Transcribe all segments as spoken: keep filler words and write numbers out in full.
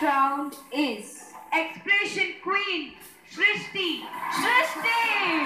round is Expression Queen, Shriti. Shriti!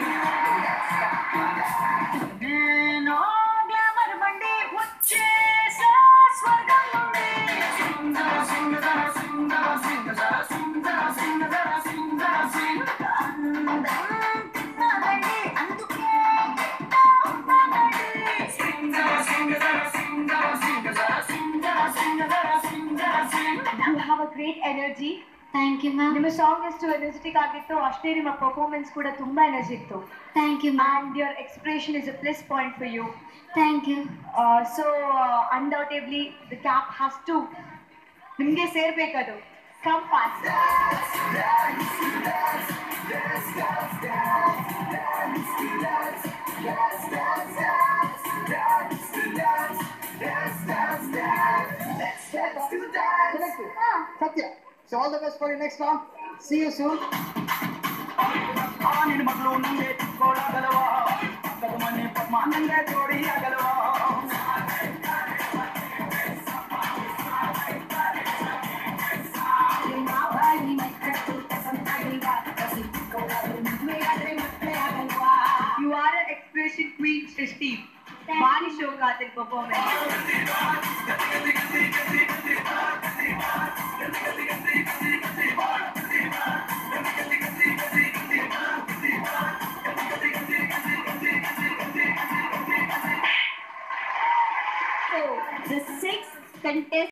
No glamour bandi vachesa swargam nundi. Sundara sundara sundara sundara sundara sundara sundara sundara andandi anduke andandi. Sundara sundara sundara sundara sundara sundara sundara sundara. You have a great energy. Thank you, ma'am. ನಿಮ್ಮ song ಎಷ್ಟು energetic ಆಗಿತ್ತು ಅಷ್ಟೇ ನಿಮ್ಮ performance ಕೂಡ ತುಂಬಾ energy ಇತ್ತು. Thank you, ma'am. And your expression is a plus point for you. Thank you. Uh, so uh, undoubtedly the cap has to ನಿಮಗೆ ಸೇರ್ಬೇಕದು. Come fast. Satya. So all the best for your next round. See you soon. You are an expression queen, Shriti. Body show Karthik performance.